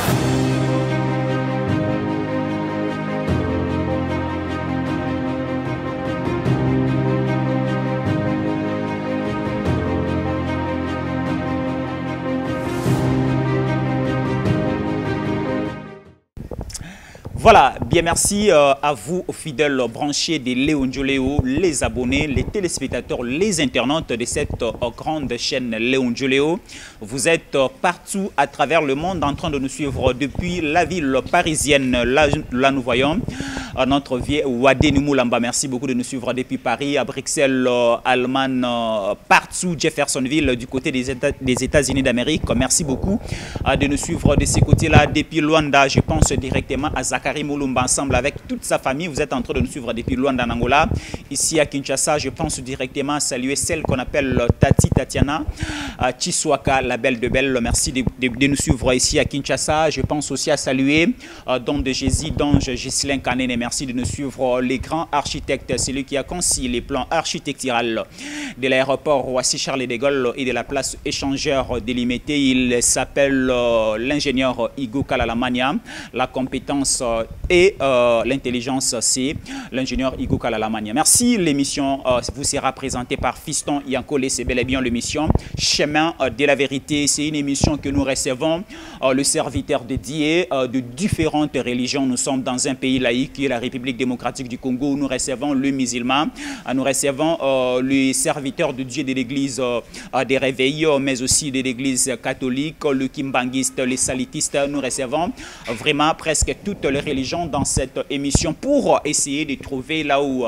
Voilà, bien merci à vous, fidèles branchés de Léon Joléo, les abonnés, les téléspectateurs, les internautes de cette grande chaîne Léon Joléo. Vous êtes partout à travers le monde en train de nous suivre depuis la ville parisienne. Là nous voyons notre vieil Wadeni Moulamba. Merci beaucoup de nous suivre depuis Paris, à Bruxelles, Allemagne, partout, Jeffersonville, du côté des États-Unis d'Amérique. Merci beaucoup de nous suivre de ces côtés-là. Depuis Luanda, je pense directement à Zachary Moulumba, ensemble avec toute sa famille. Vous êtes en train de nous suivre depuis Luanda, en Angola. Ici à Kinshasa, je pense directement à saluer celle qu'on appelle Tati Tatiana Chiswaka, la belle de belle. Merci de nous suivre ici à Kinshasa. Je pense aussi à saluer Don de Jésus, Donge Ghislain Kanene. Merci de nous suivre, les grands architectes, celui qui a conçu les plans architecturaux de l'aéroport Roissy-Charles de Gaulle et de la place échangeur délimitée. Il s'appelle l'ingénieur Igo Kalalamania. La compétence et l'intelligence, c'est l'ingénieur Igo Kalalamania. Merci. L'émission vous sera présentée par Fiston Yankole. C'est bel et bien l'émission Chemin de la vérité. C'est une émission que nous recevons le serviteur dédié de différentes religions. Nous sommes dans un pays laïque qui est la République démocratique du Congo. Nous recevons le musulman, nous recevons le serviteur de Dieu de l'église des réveils, mais aussi de l'église catholique, le kimbanguiste, les salitistes. Nous recevons vraiment presque toutes les religions dans cette émission pour essayer de trouver là où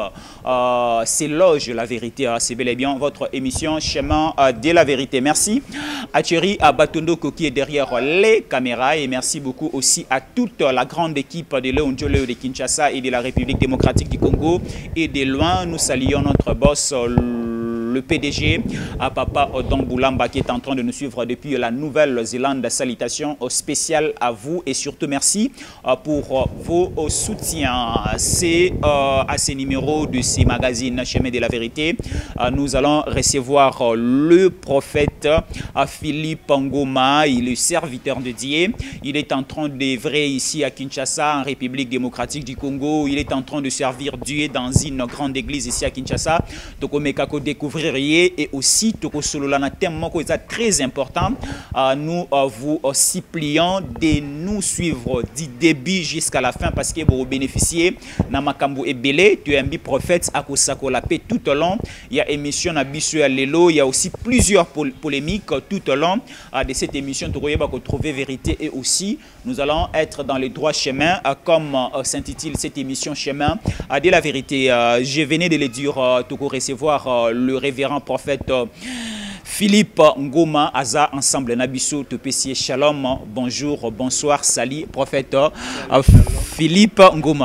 s'éloge la vérité. C'est bel et bien votre émission Chemin de la vérité. Merci à Thierry Abatondoko qui est derrière les caméras et merci beaucoup aussi à toute la grande équipe de Léon Joléo de Kinshasa et de la République démocratique du Congo. Et de loin, nous saluons notre boss, le PDG, à Papa Odongoulamba qui est en train de nous suivre depuis la Nouvelle-Zélande. Salutations spéciales à vous et surtout merci pour vos soutiens. C'est à ces numéros de ces magazines Chemin de la vérité. Nous allons recevoir le prophète Philippe Ngoma. Il est serviteur de Dieu. Il est en train d'œuvrer ici à Kinshasa, en République démocratique du Congo. Il est en train de servir Dieu dans une grande église ici à Kinshasa. Tokomekako découvrir et aussi Toko Sololana thème très important. Nous vous supplions de nous suivre du début jusqu'à la fin parce que vous bénéficiez Namakambu et Belé. Tu es un prophète à Kosako la paix tout au long. Il y a émission à Bissou à Lelo. Il y a aussi plusieurs polémiques tout au long de cette émission. Tu vas trouver vérité et aussi nous allons être dans les droits chemins comme s'intitule cette émission Chemin de la vérité. Je venais de le dire, tu vas recevoir le révérend prophète Philippe Ngoma, Aza, ensemble, Nabiso, Topessier, Shalom, bonjour, bonsoir, salut, prophète Philippe Ngoma.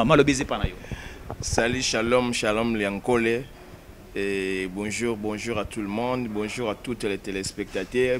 Salut, shalom, shalom, Liankole. Et bonjour, bonjour à tout le monde, bonjour à tous les téléspectateurs.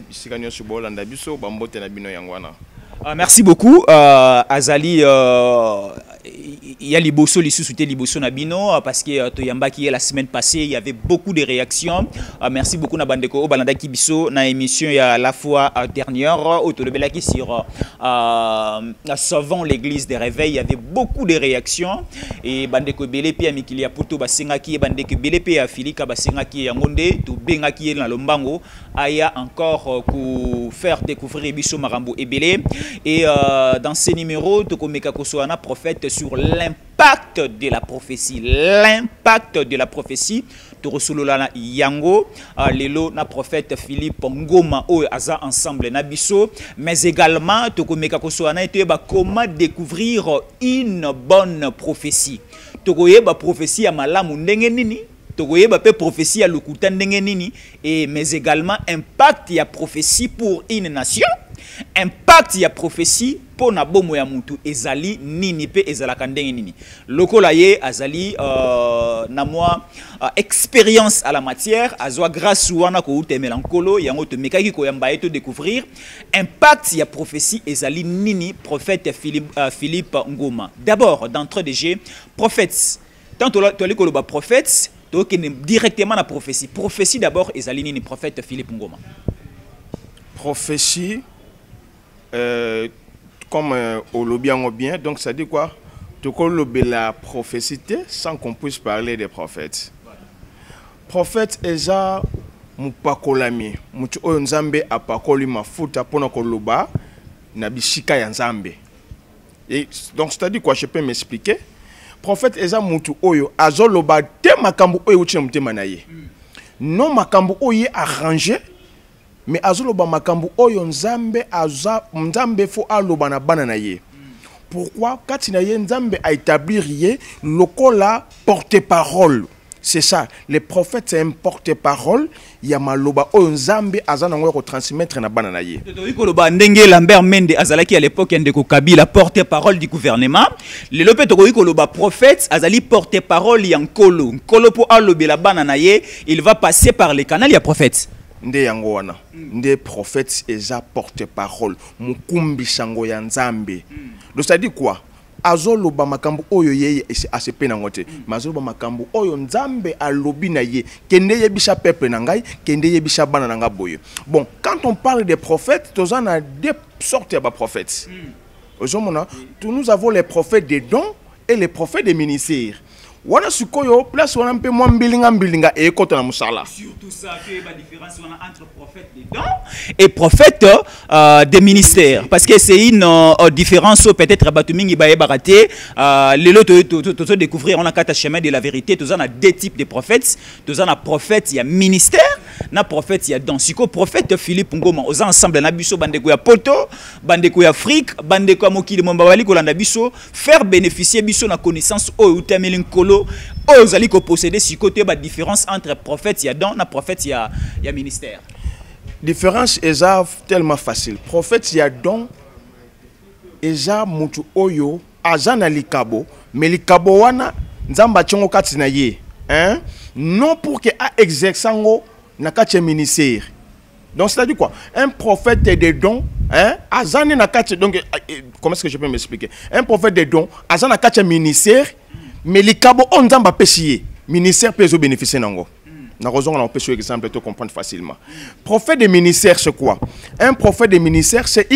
Merci beaucoup, Azali. Il y a Liboso, les sous-soutés Liboso Nabino, parce que Toyamba qui est la semaine passée, il y avait beaucoup de réactions. Merci beaucoup Nabandeko Obalanda Kibiso, na émission il y a la fois dernière, Autolebela qui sur Sauvant l'église des réveils, il y avait beaucoup de réactions. Et Bandeko Belepe, Amikilia Puto Basenga qui est Bandeko Belepe, Filika Basenga qui est Yangonde, tout Benga qui est dans le Mbango, Aya encore pour faire découvrir Biso Marambo et Belé. Et dans ces numéros, Tokomeka Kosoana prophète sur l'impact de la prophétie. L'impact de la prophétie. Torosololana Yango, Lelo na prophète Philippe Ngoma, Aza ensemble Nabiso. Mais également, Tokomeka Kosoana était comment découvrir une bonne prophétie. Tokoyeba prophétie à malamu ndenge nini. Tokoyeba pe prophétie à lukuta ndenge nini. Et mais également impact ya prophétie pour une nation. Impact ya prophétie pour na bomo ya mutu ezali nini pe ezala kandenge nini lokola ye azali na moi expérience à la matière azwa grâce wana ko utemela nkolo yango to mekaki ko yamba eto découvrir impact ya prophétie ezali nini prophète Philippe Ngoma. D'abord d'entrée de jeu prophète tant to ali ko ba prophète to directement na prophétie d'abord ezali nini prophète Philippe Ngoma. Prophétie comme au lobby en bien, donc ça dit quoi? Tu connais la prophétie sans qu'on puisse parler des prophètes. Prophète Eza mupakolami, mutu oyo nzambe apakoli mafuta pona koloba na bishika ya nzambe. Et donc c'est-à-dire quoi, je peux m'expliquer? Prophète Eza mutu oyo azoloba te makambo oyo uchi na mutema na ye. Non makambo oyo arrangé, mais azoloba makambo oyo nzambe fo aloba na bana na ye. Pourquoi? Quand il y a nzambe a établir lokola porte-parole. C'est ça, les prophètes c'est un porte-parole, il y a maloba oyo nzambe azana ngo transmettre na bana na ye. Tokoloba ndenge Lambert Mende azalaki à l'époque ndeko Kabila porte-parole du gouvernement. Le lope tokoloba prophète azali porte-parole ya nkolo. Nkolo po alobela bana na ye, il va passer par les canaux ya prophète. Nde yango wana. Nde prophète eza porte-parole, mukumbi sango ya nzambe. Donc ça dit quoi? Azoloba makambo oyo yeye asepe na ngote. Mazoloba makambo oyo nzambe alobi na ye. Kende yebisha peuple na ngai, kende yebisha bana na nga boye. Bon, quand on parle des prophètes, on a deux sortes de prophètes. Nous avons les prophètes des dons et les prophètes des ministères. Wana sukoyo place wana mpe mwa mbilinga ekota na musala. Surtout ça que la différence entre prophète des dons et prophète des ministères, parce que c'est une différence peut-être batumingi ba ebaraté les loto découvrir on a quatre chemins de la vérité, tous on a deux types de prophètes, tous on a prophète il y a ministère, na prophète il y a don. Siko prophète Philippe Ngoma aux ensemble na biso bandeko ya poto, bandeko ya Afrique, bandeko ya mokili mbabali ko landa biso faire bénéficier biso na connaissance o utameli nkolo. Vous allez posséder ce côté la différence entre prophète et don et prophète et ministère. Différence est tellement facile. Prophète et don eza mutu oyo azana likabo mais likabo wana nzamba chongo kati na ye hein non pour que a exerçango na kati ministère. Donc c'est-à-dire quoi? Un prophète des dons hein azana na kati donc comment est-ce que je peux m'expliquer? Un prophète des dons azana kati ministère. Mais les cabo on nzamba pesier ministère peut bénéficier nango. Na raison on peut exemple pour comprendre facilement. Prophète de ministère c'est quoi? Un prophète de ministère c'est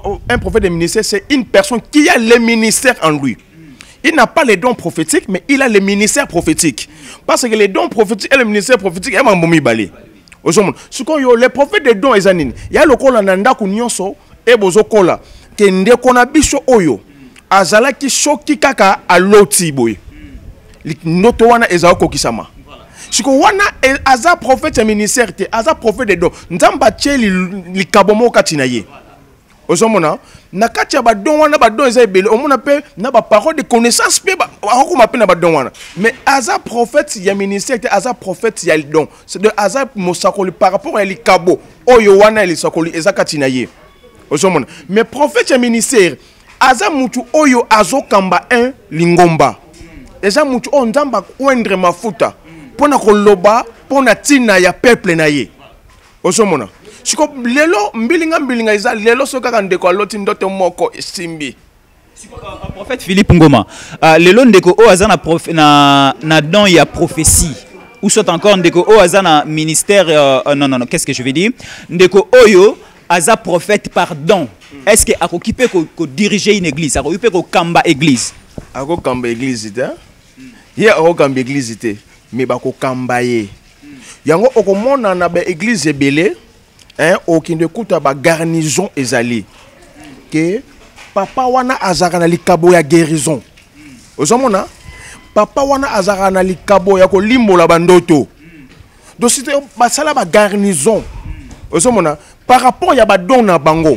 une personne qui a le ministère en lui. Il n'a pas les dons prophétiques mais il a le ministère prophétique. Parce que les dons prophétiques et le ministère prophétique est mambomi balé. Ce qu'on yo les prophètes de dons ezanine. Il y a le kola nanda kunyonso e bozo kola kende kona biso oyo azala ki shoki kaka aloti boy. Noto wana ezao kokisama. Siko wana aza prophète ministère te, aza prophète de don. Nzamba tche li kabomo katina ye. Ozomona na kati ya ba don wana ba don eza ebele. Omona pe na ba parole de connaissance pe ba akoma pe na ba don wana. Mais aza prophète ya ministère te, aza prophète ya don. C'est de aza mosakoli par rapport à li kabo. Oyo wana li sakoli eza katina ye. Ozomona. Mais prophète ya ministère aza mutu oyo azokamba un lingomba. Eza mutu on nzamba wendre mafuta pona koloba pona tina ya peuple na ye. Osomona siko lelo mbilinga eza lelo soka ndeko aloti ndoto moko simbi. Prophète Philippe Ngoma lelo ndeko o azana na don ya prophétie ou soit encore ndeko o azana ministère non qu'est-ce que je veux dire ndeko oyo aza prophète pardon. Est-ce que akokipe ko diriger une église, akokipe ko kamba église? Ako kamba église ta ye ako kamba église te mais bako kamba ye yango okomona na ba église ebele hein okinde kuta ba garnison ezali que papa wana azaka na likabo ya guérison ozomona papa wana azaka na likabo ya ko limbola bandoto donc c'était basala ba garnison ozomona par rapport ya ba don na bango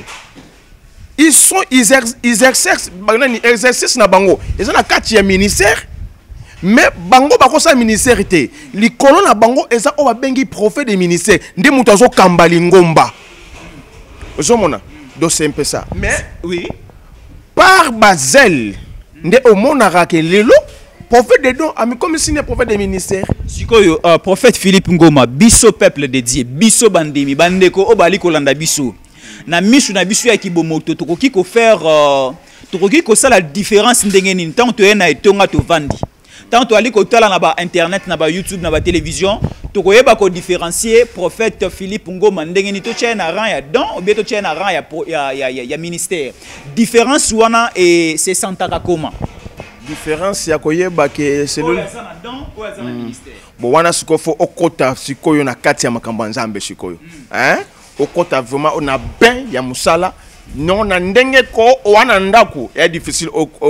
ils exercent na bango ils ont na kati ya ministère mais bango bakosa ministère te likolo na bango eza o babengi prophète de ministère nde mutu azo kamba lingomba ozomona donc c'est un peu ça mais oui par bazel nde omonaka ke lelo prophète de don ami comme si ne prophète de ministère sikoyo prophète Philippe Ngoma biso peuple de Dieu biso bandemi bandeko o bali kolanda biso na misu na bisu ya kibomoto tokoki ko faire tokoki ko ça la différence ndenge nini tant to ena etonga to vandi tant to ali ko tala na ba internet na ba YouTube na ba télévision tokoyeba ko différencier prophète Philippe Ngoma ndenge ni to tchena rang ya don ou bien to tchena rang ya ministère. Différence wana et c'est santaka comment? Différence ya koyeba ke c'est le don ou za ministère. Bon wana sikofo okota sikoyo na kati ya makambo nzambe sikoyo. Hein? Okota vraiment on a ben ya musala non na ndenge ko wana ndako est difficile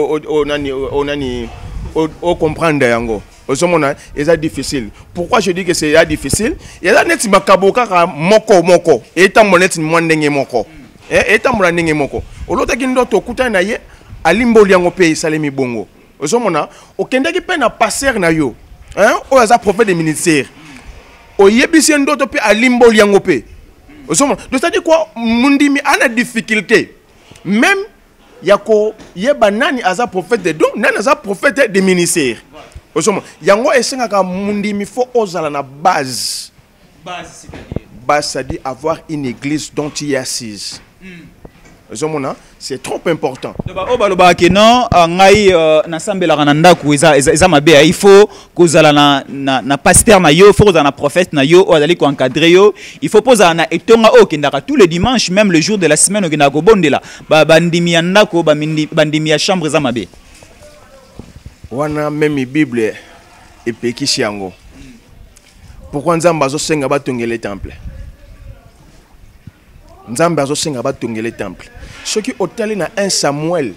o comprendre yango. C'est difficile. Pourquoi je dis que c'est difficile? Il y a des makaboka moko eta moneti mwandenge moko. Eta mwandenge moko. Olota kindo to kuta na ye alimbo liango pe salemi bongo. Ozomona okendaki pe na passer na yo. Hein? O aza prophète de ministère. O yebisi ndoto pe alimbo liango pe. Ozomona. Donc c'est-à-dire quoi mundimi ana difficulté. Même yako yeba nani aza prophète de don, nani aza prophète de ministère. Yango esengaka mundimi fo ozala na base. Base c'est-à-dire. Base c'est-à-dire avoir une église dont tu es assise. C'est trop important. Non, na sambela kananda ku eza mabe il faut kozala na pasteur na yo, il faut kozala na prophète na yo, ozali ko encadrer yo, il faut posa na etonga o kendaka tous les dimanches, même le jour de la semaine okenda ko bondela ba ndimi ya ndako ba ndimi ya chambre eza mabe. Wana même Bible et pekishi yango. Pourquoi nzamba zo senga ba tongele temple? Nzamba zo senga ba tongele temple. Ce qui otali na 1 Samuel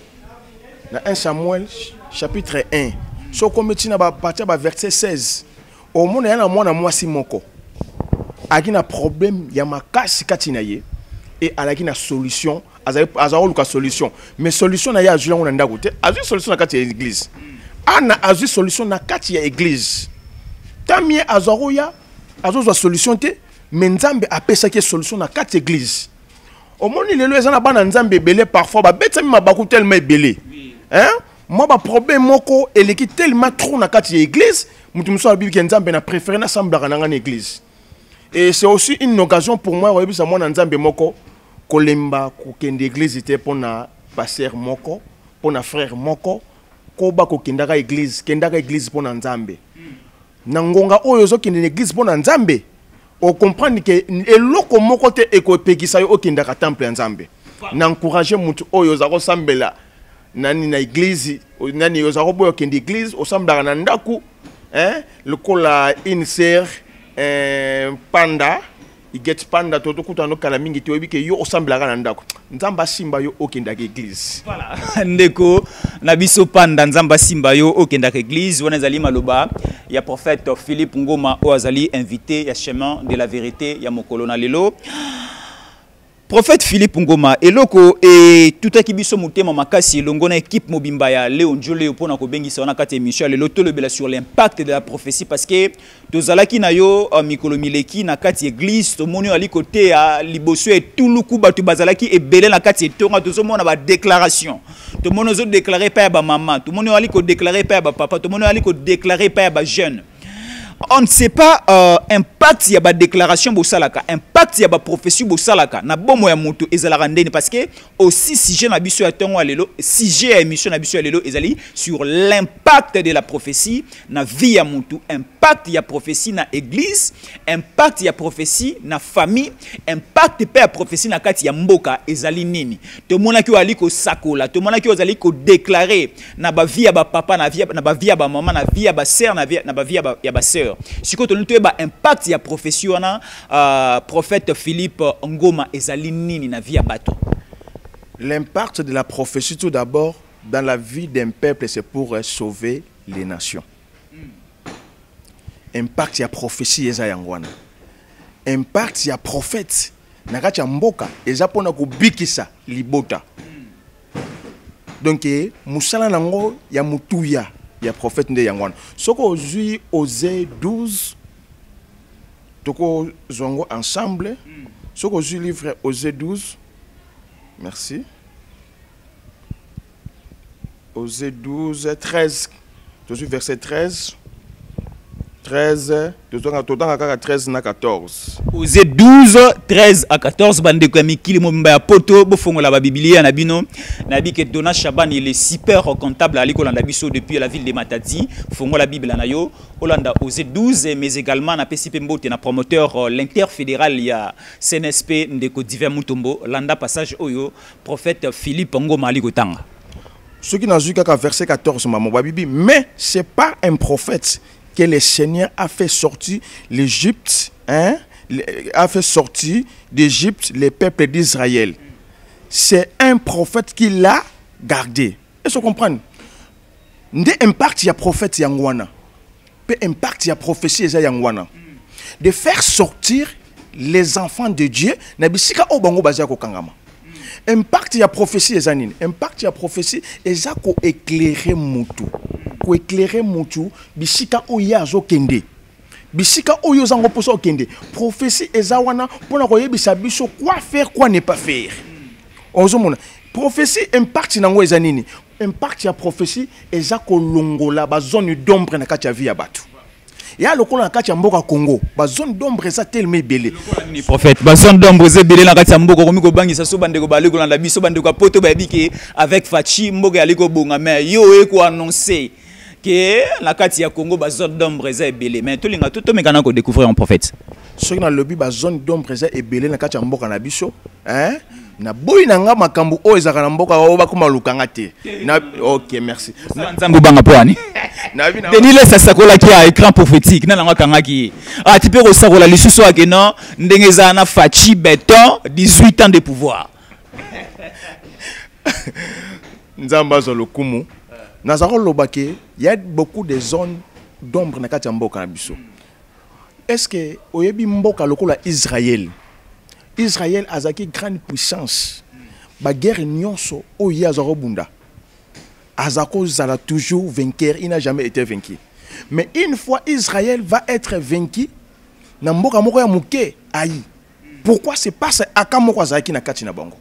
chapitre 1. So kometi na ba partir ba verset 16. Au monde yana mwana mwasi moko. Akina problème ya makasi katina ye et alaki na solution, azaro luka solution. Mais solution na ya ajula ngona ndako te. Azu solution na kati ya église. Ana azu solution na kati ya église. Tamie azaroya azo solution te, mais nzambe apesa ki solution na kati église. Au monde il est là bana nzambe belé parfois ba beta mi mabaku tellement belé. Hein? Moi ba problème moko eleki tellement trop na kati ya église, mutu muso na bibi ke nzambe na préféré na sambla na église. Et c'est aussi une occasion pour moi oyebi sa mona nzambe moko kolemba ko kende église te pona pasteur moko, pona frère moko. Koba ko kendaka église pona nzambe. Na ngonga oyo zo kende église pona nzambe. O comprendre que eloko moko te ekopekisa yo okendaka temple nzambe. Na encourager mutu oyo za ko sambela nani na église, nani yo za ko boyo kende église o sambela na ndaku, hein, lokola une sœur panda i get panda toto kutano kala mingi te obi ke yo osamblaka na ndako nzamba simba yo okendaka église. Voilà ndeko na biso panda nzamba simba yo okendaka église wana zali maloba ya prophète Philippe Ngoma o azali invité ya chemin de la vérité ya mokolo na lelo. Prophète Philippe Ngoma eloko et tout akibiso motema makasi longo na équipe mobimba ya Léon Njoleo pona ko bengisa wana kati émission le loto lebela sur l'impact de la prophétie parce que tozalaki na yo mikolo mileki na kati église to moni ali côté ya liboso et tuluku batu bazalaki ebele na kati tonga tozomona ba déclaration to moni zo déclarer pa ba maman to moni ali ko déclarer pa ba papa to moni ali ko déclarer pa ba jeune. On ne sait pas impact ya ba déclaration bosalaka, impact ya ba prophétie bosalaka na bomo ya moto ezalaka ndeni parce que aussi sujet na biso ya tongo lelo, sujet ya émission na biso ya lelo ezali sur l'impact de la prophétie na vie ya moto, impact ya prophétie na église, impact ya prophétie na famille, impact pe ya prophétie na kati ya mboka ezali nini. To mona ki ali ko sakola, to mona ki ozali ko déclarer na ba vie ya ba papa na ba vie ya ba maman na vie ya ba sœur na ba vie ya ba sœur. Si vous avez un impact ya profession prophète Philippe Ngoma ezali nini na vie ya bato. L'impact de la prophétie tout d'abord dans la vie d'un peuple c'est pour sauver les nations. Impact ya prophétie eza yangwana. Impact ya prophète na kati ya mboka eza pona ko bikisa libota. Donc musala nango ya mutuya il y a prophète de Yangwan. Soko ozui Osée 12. Toko zongo ensemble. Soko ozui livre Osée 12. Merci. Osée 12 13. Ozui verset 13. 13, total 13 na 14. Osée 12, 13 à 14, bande kwa mikili momba ya poto, bofongo la Biblia na bino, na bi que Dona Chaban il est super comptable à l'école biso depuis la ville de Matadi, fongo la Bible na yo, Olanda Osée 12, mais également na PCP Mbote na promoteur l'interfédéral il y a CNSP ndeko Divin Mutombo, landa passage oyo, prophète Philippe Ngoma aliko tanga. Ce qui n'a vu qu'à verset 14, maman Babibi, mais c'est pas un prophète que le Seigneur a fait sortir l'Égypte, hein, a fait sortir d'Égypte les peuples d'Israël. C'est un prophète qui l'a gardé. Est-ce que vous comprenez? Ndé impact il y a prophète yangwana, peu impact il y a prophétie yangwana, de faire sortir les enfants de Dieu. Nabisika obango bazia ko kangama. Impact il y a prophétie ezanine. Impact il y a prophétie ezako éclairer mutu. Ko éclairer mutu bisika oya zo kende. Bisika oyo zango poso kende. Prophétie ezawana pona ko yebisa biso quoi faire quoi ne pas faire. Ozomona. Prophétie impact nango ezanini. Impact ya prophétie ezako longola ba zone d'ombre na kati ya vie ya batu. Ya lokola na kati ya mboka Congo, ba zone d'ombre eza tellement belé. Ni prophète, ba zone d'ombre eza belé na kati ya mboka komi ko bangisa so bandeko ba leko na biso bandeko poto ba biki avec Fachi mboka ya liko bonga mais yo e ko annoncer que la kati ya Congo ba zone d'ombre eza belé mais to linga to mekana ko découvrir un prophète. Soki na lobby ba zone d'ombre eza belé na kati ya mboka na biso, hein? Na boy na nga makambu o ezaka na mboka o ba kuma lukanga te. Na OK, merci. Nzambu banga poani. Denis laisse sakola qui a écran prophétique na nga kanga ki. Ah tu peux resakola lisusu akena ndengeza na Fachi Béton 18 ans de pouvoir. Nzamba zo lokumu. Na zako lobake, il y a beaucoup de zones d'ombre na kati ya mboka na biso. Est-ce que oyebi mboka lokola Israël? Israël a une grande puissance. La guerre nyonso oya zarobunda. Azako zala toujours vainqueur, il n'a jamais été vaincu. Mais une fois Israël va être vaincu, na mboka moko ya muke ayi. Pourquoi c'est pas ça akamoko azaki na kati na bango?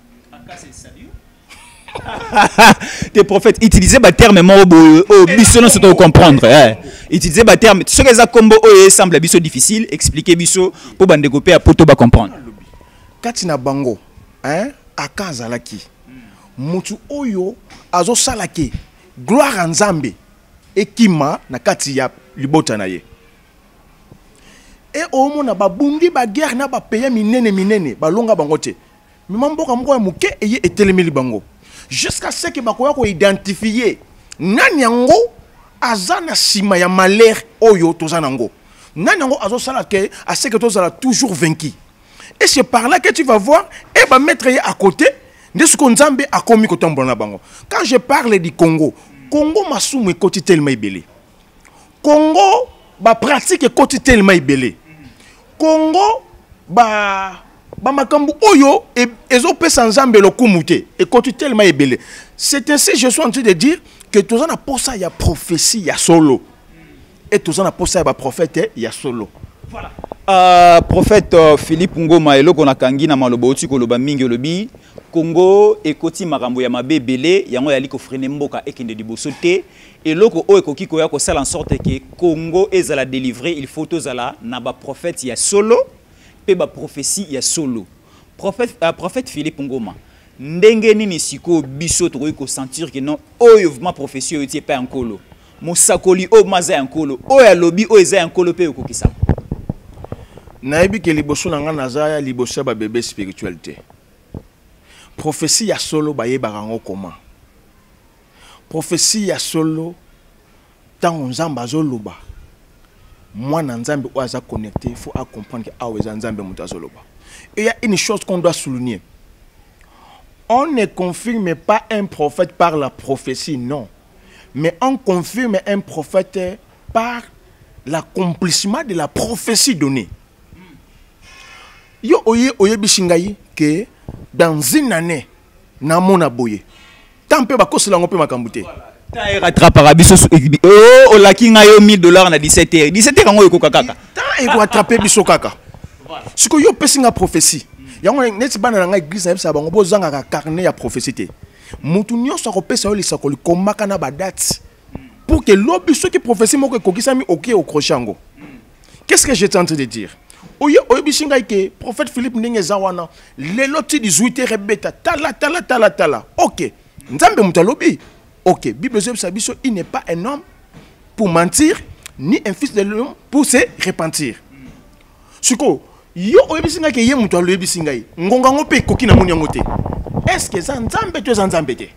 Des prophètes utilisaient des termes biso non c'est comprendre utiliser des termes ce que ça combo semble biso difficile expliquer biso pour bandeko pe poto ba comprendre. Kati na bango, hein, akazalaki. Mutu oyo azo salaki gloire en Nzambe ekima na kati ya libota na ye. Et au mona ba bundi ba guerre na ba paye minene ba longa bango te. Mimamboka moko ya muke eye etelemeli bango. Jusqu'à ce que bakoya ko identifier nani yango azana sima ya malheur oyo tozanango. Nani yango azo salaki à ce que tozala toujours vaincu. Et c'est par là que tu vas voir, et va mettre à côté de ce qu'on Nzambe a commis côté mbona bango. Quand je parle du Congo, Congo masumu e côté tellement belé. Congo ba pratique côté tellement belé. Congo ba makambu oyo et ezo pesa Nzambe lokumute et côté tellement belé. C'est ainsi je suis en train de dire que tous en a pour ça il y a prophétie, il y a solo. Et tous en a pour ça il y a prophète, il y a solo. Voilà. Prophète Philippe Ngoma eloko na kangi na maloba oti koloba mingi lobi Congo ekoti makambo ya mabe belé yango yali ko freiner mboka ekende liboso te eloko o ekoki ko ya ko sala en sorte que Congo ezala délivrer il faut tozala na ba prophète ya solo pe ba prophétie ya solo. Prophète Philippe Ngoma ndenge nini siko biso to ko sentir que non oyo ma prophétie oti pas enkolo mosakoli o maza enkolo o ya lobi o eza enkolo pe okokisa. Naebi ke liboso na nga nazaya liboso ba bébé spiritualité. Prophétie ya solo ba yeba rango comment. Prophétie ya solo tant Nzamba zoloba. Moi na Nzambe o aza connecté, il faut comprendre que a Nzambe muta zoloba. Et il y a une chose qu'on doit souligner. On ne confirme pas un prophète par la prophétie, non. Mais on confirme un prophète par l'accomplissement de la prophétie donnée. Yo oye bishingai que dans une année na mona boye tant pe bakosela ngo pe makambute ta rattrape rabiso oh la kinga yo $1000 na 17h 17h ngo yoko kaka ta e ko attraper biso kaka siko yo pesinga prophétie yango neti bana na église na bango bozanga ka carnet ya prophétie te mutu nyonso ko pesa yo lisako likomaka na ba date pour que lobi ceux qui prophétie moko kokisami oké au crochango Qu'est-ce que j'étais en train de dire? Oye oyebisinga ke prophète Philippe ndenge zawana lelo ti 18 rebeta tala. OK. Nzambe mutalobi. OK, Bible Sabiso, il n'est pas un homme pour mentir ni un fils de l'homme pour se repentir. Suko yo oyebisinga ke ye mutalo yebisinga yi. Ngonga ngope koki na munyango te. Est-ce que ça nzambe to nzambe te?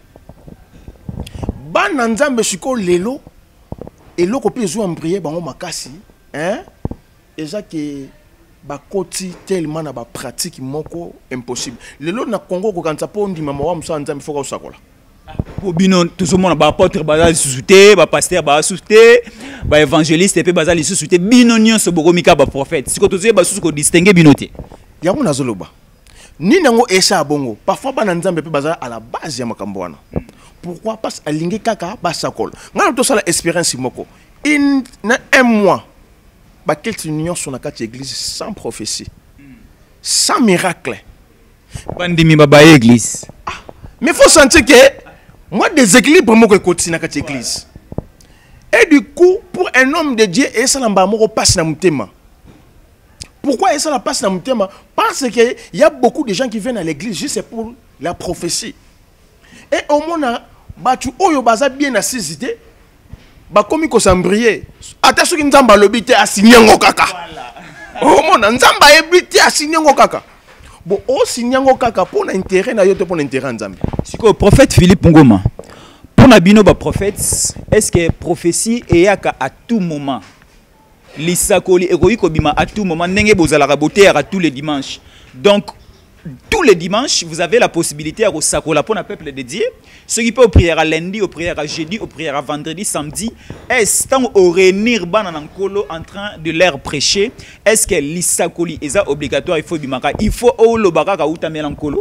Bana nzambe suko lelo eloko pe zo en prier bango makasi, hein? Eza ke ba koti tellement na ba pratique moko impossible. Lelo na Congo ko kanza po ndima mawa musa nzambe foka usakola. Po bino tout le monde ba apôtre ba susute, ba pasteur ba susute, ba évangéliste pe bazali susute bino nyonso bokomika ba prophète. Siko tozo ba susu ko distinguer bino te. Yango nazoloba. Ni nango esa bongo. Parfois bana nzambe pe bazali à la base ya makambo wana. Pourquoi? Parce que alingi kaka ba sakola. Ngana to sala expérience moko. Na un mois. Quelques unions sont dans cette église sans prophétie, sans miracle. Bandimi baba église. Mais il faut sentir que moi des équilibres moi que continue dans cette église. Et du coup pour un homme de Dieu et ça n'amba moi passe dans mon thème. Pourquoi ça la passe dans mon thème? Parce que il y a beaucoup de gens qui viennent à l'église juste pour la prophétie. Et au moins batu oyo baza bien assisté. Ba komi ko sambrier ata soki nzamba lobité asinyango kaka oh mona nzamba ebité asinyango kaka bo o sinyango kaka pour intérêt na yote pour intérêt nzambe siko prophète Philippe Ngoma pour na bino ba prophète est-ce que prophétie eyaka à tout moment lisakoli ekoyi ko bima à tout moment ndenge bozala raboter à tous les dimanches donc tous les dimanches, vous avez la possibilité à sakola pour le peuple de Dieu. Ceux qui peuvent prier à lundi, au prier à jeudi, au prier à vendredi, samedi. Est-ce qu'on réunir Bananankolo en train de leur prêcher? Est-ce que l'isakoli est obligatoire? Il faut au lobaka ou melankolo?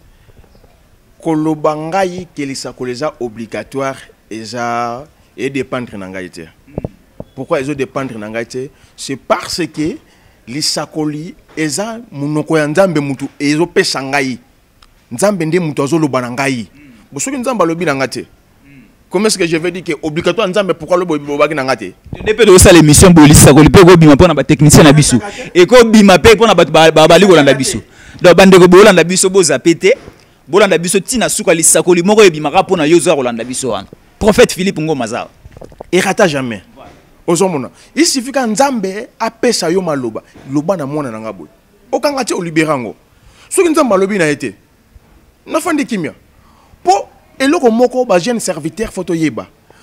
Kolobangai que l'isakoli est obligatoire et dépendre n'angaïté. Pourquoi ils ont dépendre n'angaïté? C'est parce que l'isakoli eza munoko ya nzambe mutu ezo pesa ngai nzambe nde mutu azoloba na ngai bosoki nzambe alobi na ngate comment est-ce que je vais dire que obligatoire nzambe pourquoi lo bobaki na ngate de pe do sa l'émission bo l'isakoli pe ko bima pona ba technicien na biso et ko bima pe pona ba bali ko landa biso donc bande ko bo landa biso bo zapete bo landa biso tina suka l'isakoli moko e bima ka pona yozo ko landa biso wana prophète Philippe Ngoma za et rata jamais. Il suffit que Nzambe apesa yo maloba, loba na mona na ngabo. Okanga te oliberango. Soki Nzambe lobi na été. Na fandi kimia. Po eloko moko ba jeune serviteur photo yeba.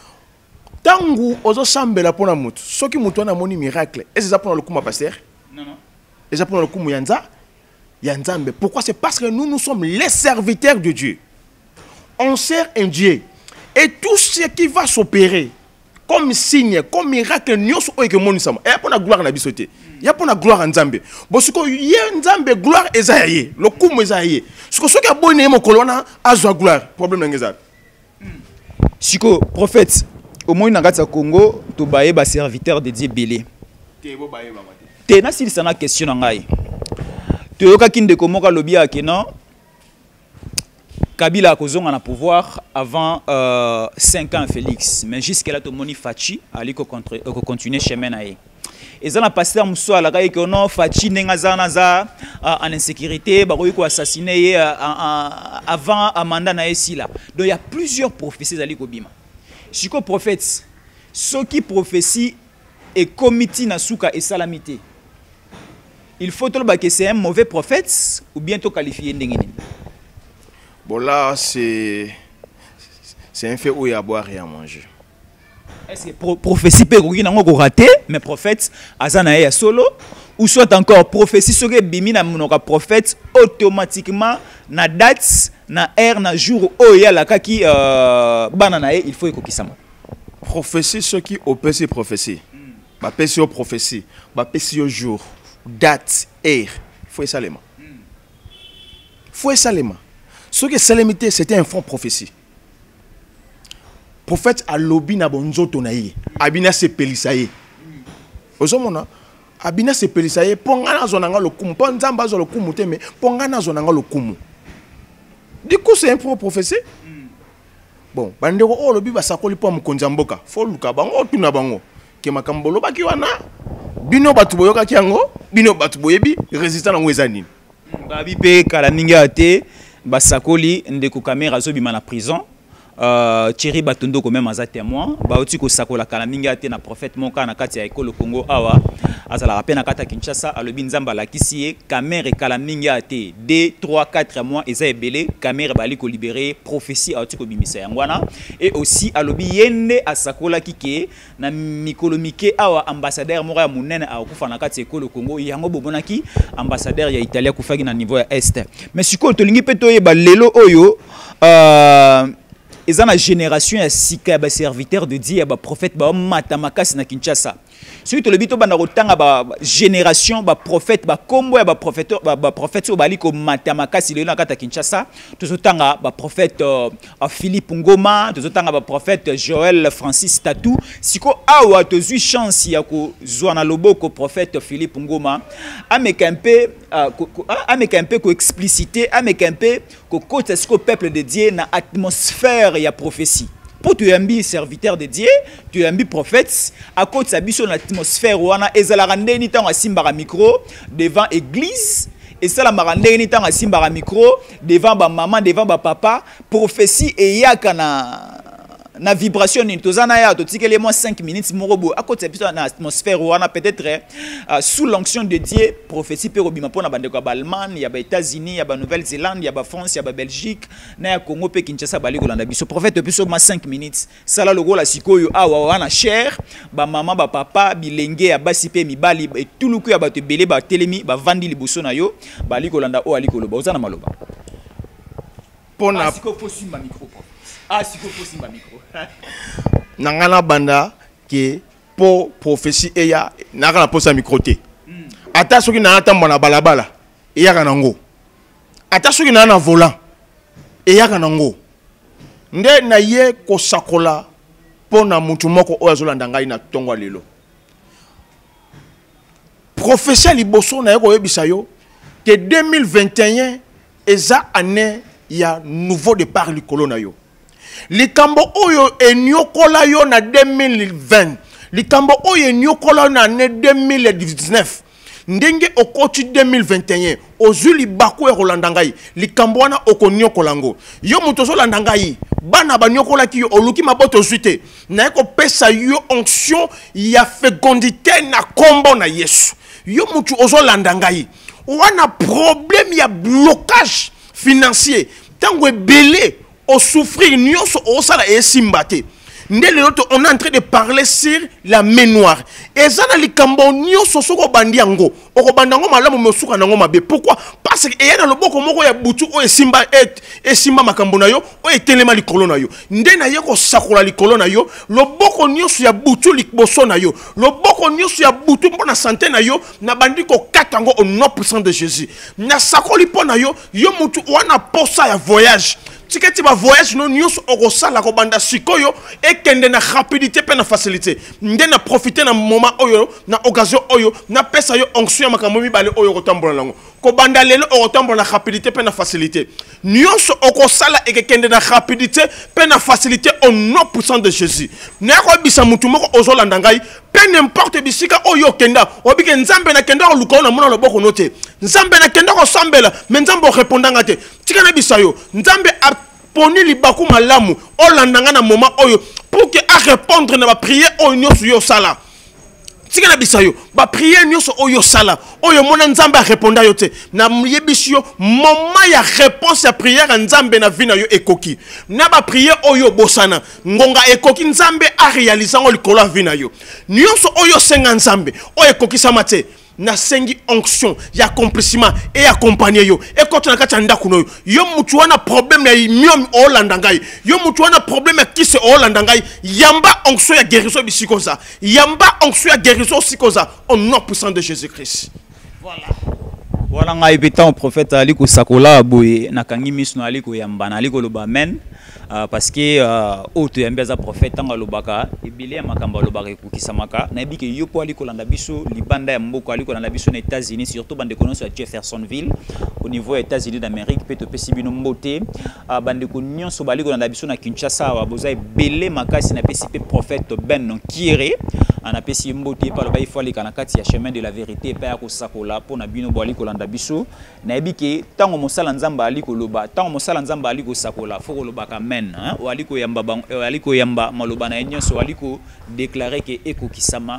Tangu ozo sambela pona mutu. Soki mutu na moni miracle. Est-ce ça pona le kuma pasteur? Non. Est-ce ça pona le kuma yanza? Yanzambe. Pourquoi? C'est parce que nous sommes les serviteurs de Dieu. On sert un Dieu. Et tout ce qui va s'opérer comme signe, comme miracle, nous sommes que mon sama. Et pour la gloire na bisoté. Il y a pour la gloire en Nzambe. Bon ce que y a Nzambe gloire ezaye. Le kumu ezaye. Ce que qui a bonné mon colonna azwa gloire. Problème ngeza. Siko prophète au moins na ngata Congo to baye ba serviteur de Dieu belé. Te bo baye ba mate. Te na sili sana question ngai. To yoka kinde ko moka lobia ke non. Kabila a causé un pouvoir avant 5 ans Félix, mais jusqu'à là tout le monde Fachi allait continuer chemin naé. Et ça n'a pas passé à Moussa la que non Fachi n'engazanaza en insécurité, baroui ko assassiné avant Amanda naé si là. Donc il y a plusieurs prophéties ali kobima. Siko prophète, ceux qui prophétie et comité nasuka et salamité. Il faut tout le que c'est un mauvais prophète ou bientôt qualifié ndengeni. Bon là, c'est un fait où il y a à boire et à manger. Est-ce que prophétie peut rater, mais prophète, azanae solo, ou soit encore prophétie, ce que bimina monoka prophète, automatiquement, na date, na heure, na jour, où il y a la kaki bananae, il faut écouter prophétie, ce qui opère ces prophéties. Bah, pèse aux prophéties, bah, pèse au jour, date, heure, faut y salement. Faut y salement. Ce que salamité, c'était un fond prophétie. Prophète a lobby na bonzo tonaye. Abina se pelisaye. Ozomona abina se pelisaye pongana zonanga le kumu. Pas nzamba zo le kumu te mais pongana zonanga le kumu. Du coup c'est un fond prophétie. Bon, bandeko o lobby ba sakoli po mukonza mboka. Fo luka bango tuna bango. Ke makambolo baki wana. bino batu boyoka kiango bino batu boyebi résistant na ngweza nini babi pe kala ninga te basakoli ndeko kamera zo bima na prison Thierry Batondo quand même aza témoin ba oti ko sakola kala ninga te na prophète monka na kati ya ekolo Congo awa azala rapena kata Kinshasa alobi nzamba la kisie kamera kala ninga te 2 3 4 mois eza ebele kamera bali ko libérer prophétie oti ko bimisa yangwana et aussi alobi yende asakola kike na mikolo mike awa ambassadeur moko ya munene akufa na kati ya ekolo Congo yango bobonaki ambassadeur ya Italie kufaki na niveau ya est mais siko tolingi pe toyeba lelo oyo ils ont la génération ya sika ba serviteur de Dieu ba prophète ba matamakasi na Kinshasa. Celui to le bito ba na rotanga ba génération ba prophète ba kombo ya ba prophète so bali ko matamakasi le na kata Kinshasa. Tozotanga ba prophète Philippe Ngoma, tozotanga ba prophète Joël Francis Tatou. Siko awa tozui chance ya ko zwana loboko prophète Philippe Ngoma. Ameka un peu ko expliciter, ameka un peu ko côté ce que peuple de Dieu na atmosphère ya prophétie. Pour tu es un serviteur de Dieu, tu es un prophète, à cause de sa biso l'atmosphère où on a ezalarande ni tant à simbara micro devant église et ça la marande ni tant à simbara micro devant ba maman devant ba papa prophétie et yakana na vibration ni tozana ya to tikele moi 5 minutes morobo à cause de sa atmosphère où on a peut-être sous l'onction de Dieu prophétie pe robima pona bande ko ba Allemagne ya ba États-Unis ya ba Nouvelle-Zélande ya ba France ya ba Belgique na ya Congo pe Kinshasa bali ko landa biso prophète pe so ma 5 minutes sala logo la sikoyo awa wana cher ba maman ba papa bilenge ya basi pe mibali et tout le coup ya ba te belé ba telemi ba vandi liboso na yo bali ko landa o ali ko loba ozana maloba pona siko fosi ma micro siko fosi ma micro nangana banda ke po prophétie eya nakana posa micro te ata soki na atamba na balabala eya kanango ata soki na volant eya kanango nde na ye ko sakola pona mutu moko oyo azolanda ngai na tongo lelo prophétie liboso na ye ko yebisa yo que 2021 eza année ya nouveau départ likolo na yo likambo oyo enyokola yo na 2020 likambo oyo enyokola na année 2019 ndenge okoti 2021 ozuli bako e rolanda ngai likambo wana okonyokola ngo yo muto zolanda ngai bana banyokola ki yo oluki maboto zuite na eko pesa yo onction ya fécondité na kombo na Yesu yo mutu ozolanda ngai wana problème ya blocage financier tango ebele au souffrir nyonso au sala et simbate ndele loto on est en train de parler sur la mémoire et ça na likambo nyonso soko bandi yango oko bandango malamu mesuka nango mabe pourquoi parce que eyana loboko moko ya butu o esimba esimba makambo na yo o etelema likolo na yo nde na ye ko sakola likolo na yo loboko nyonso ya butu liboso na yo loboko nyonso ya butu mpona santé na yo na bandi ko katango au nom puissant de Jésus na sakoli pona yo yo mutu wana posa ya voyage tiketi ba voyage non nyonso okosala ko banda sikoyo ekende na rapidité pe na facilité nde na profiter na moment oyo na occasion oyo na pesa yo onction ya makambo mibale oyo kotambola lango ko banda lelo okotambola na rapidité pe na facilité nyonso okosala ekende na rapidité pe na facilité au nom puissant de Jésus na ko bisa mutu moko ozolanda ngai pe n'importe bisika oyo kenda obike nzambe na kenda oluka na mona loboko note nzambe na kenda ko sambela mais nzambe répondanga te tika na bisayo nzambe poni libaku malamu olandanga na moment oyo pour que a répondre na ba prière oyo nyonso yo sala tika na bisayo ba prière nyonso oyo sala oyo mona nzambe a répondre yo te na yebisio moment ya réponse ya prière nzambe na vina yo ekoki na ba prière oyo bosana ngonga ekoki nzambe a réaliser ngo likolo vina yo nyonso oyo senga nzambe oyo ekoki samate na sengi onction ya accomplissement et accompagner yo et quand na kati ndako no yo mutu wana problème ya miom olanda ngai yo mutu wana problème ya kise olanda ngai yamba onction ya guérison bisikoza yamba onction ya guérison sikoza au nom puissant de Jésus-Christ. Voilà ngai pétant prophète ali ko sakola boye na kangi misu ali ko yamba na ali ko loba amen parce que auto yambaza prophète tanga lobaka ebile makamba lobaka ekukisamaka na ebike yo po ali kolanda biso libanda ya mboko ali kolanda biso na États-Unis surtout bande kono sur Jeffersonville au niveau des États-Unis d'Amérique peut to pesi bino mbote bande ko nyonso bali kolanda biso na Kinshasa wa boza ebele makasi na pesi pe prophète Ben Kire ana pesi mbote pa loba ifo ali kana kati ya chemin de la vérité pa ya ko sakola po na bino bo ali kolanda biso na ebike tango mosala nzamba ali koloba tango mosala nzamba ali ko sakola fo kolobaka men o ali ko yamba ali ko yamba maloba na nyonso ali ko déclarer que ekokisama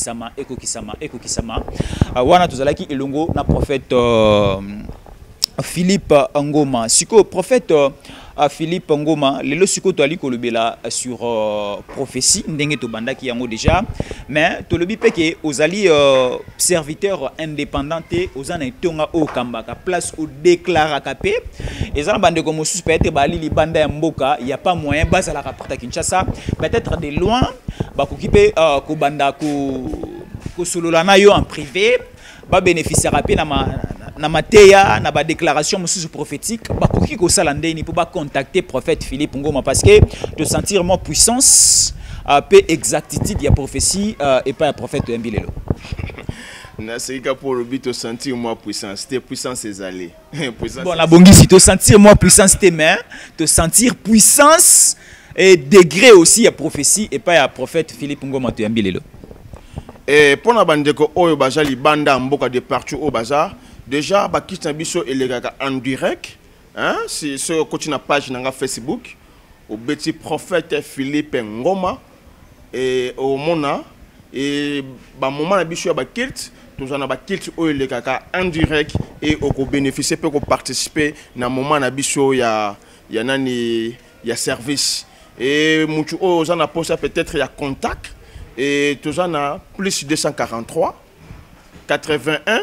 wana tozalaki elongo na prophète Philippe Ngoma siko prophète Philippe Ngoma lelo siko to ali kolobela sur prophétie ndenge to bandaki yango déjà mais to lobi peke ozali serviteur indépendant ozana itonga o kambaka place au déclarer kapé ezana bande ko mosusu peut-être bali libanda ya mboka y a pas moyen bazala ka porta Kinshasa peut-être de loin ba kokipe ko banda ko solola na yo en privé ba bénéficier rapé na mateya na ba déclaration mususu prophétique ba koki ko sala ndeni pour ba contacter prophète Philippe Ngoma parce que de sentir moi puissance peu exactitude ya prophétie et pas ya prophète Mbilelo na sika pour le but de sentir moi puissance c'était puissance ezalé bon la bongi si te sentir moi puissance tes mains te sentir puissance et degré aussi ya prophétie et pas ya prophète Philippe Ngoma to Mbilelo et pour na bandeko oyo baza libanda mboka de partout au bazar déjà bakita biso elegaka en direct hein si ce continue na page na Facebook au petit prophète Philippe Ngoma et au mona et ba moment na biso ya bakilt tous na bakilt oyo elegaka en direct et au bénéficier peut participer na moment na biso ya nani ya service et mutu oyo za na poste peut-être ya contact et tous na plus 243 81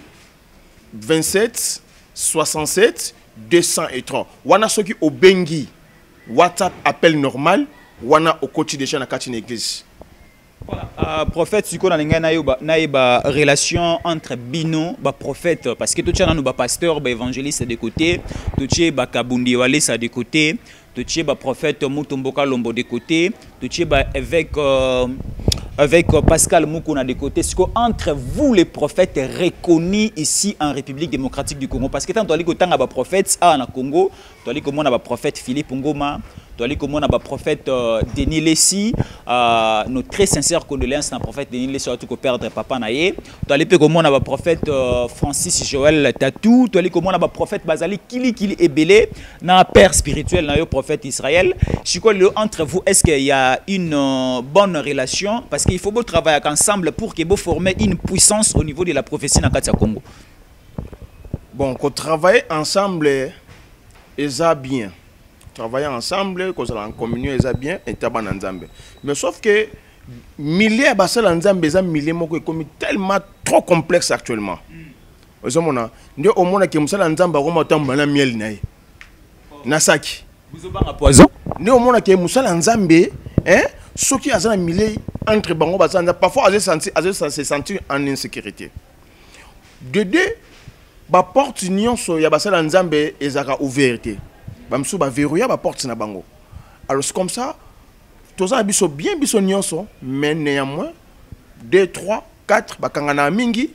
27 67 230 wana soki obengi WhatsApp appel normal wana okoti déjà na kati na église. Voilà, prophète siko na linga na ba relation entre bino ba prophète parce que tout tchana nous ba pasteur ba évangéliste de côté tout tché ba kabundi wale ça de côté tout tché ba prophète Mutomboka Lombo de côté tout tché ba avec Pascal Moukouna de côté, c'est entre vous les prophètes reconnus ici en République démocratique du Congo. Parce que tant que tu as des prophètes en Congo, tu as des prophètes Philippe Ngoma, tu as des prophètes Denis Lessi, nos très sincères condoléances à prophète Denis Lessi, surtout que perdre papa naïe. Tu as des prophètes Francis Joël Tatou, tu as des prophètes Bazali Kili Ebele, na père spirituel, na prophète Israël. Je crois entre vous, est-ce qu'il y a une bonne relation? Parce qu'il faut travailler ensemble pour que vous former une puissance au niveau de la prophétie dans le Congo. Bon, qu'on travaille ensemble, c'est bien. Travailler ensemble, qu'on soit en communion, c'est bien, et taban ensemble. Mais sauf que milliers de personnes ensemble, c'est milliers de tellement trop complexe actuellement. Vous savez, au moins que nous sommes ensemble, nous sommes en miel Nasaki. Vous avez un poison? Nous au moins que nous sommes ensemble, hein? Ceux qui ont un millier entre bango parfois se sentir en insécurité. De deux, ba porte union so ya basala nzambe ezaka ouverte. Ba msu ba verrouiller ba porte na bango. Alors c'est comme ça, tous en biso bien biso nyonso, mais néanmoins 2 3 4 ba kangana mingi.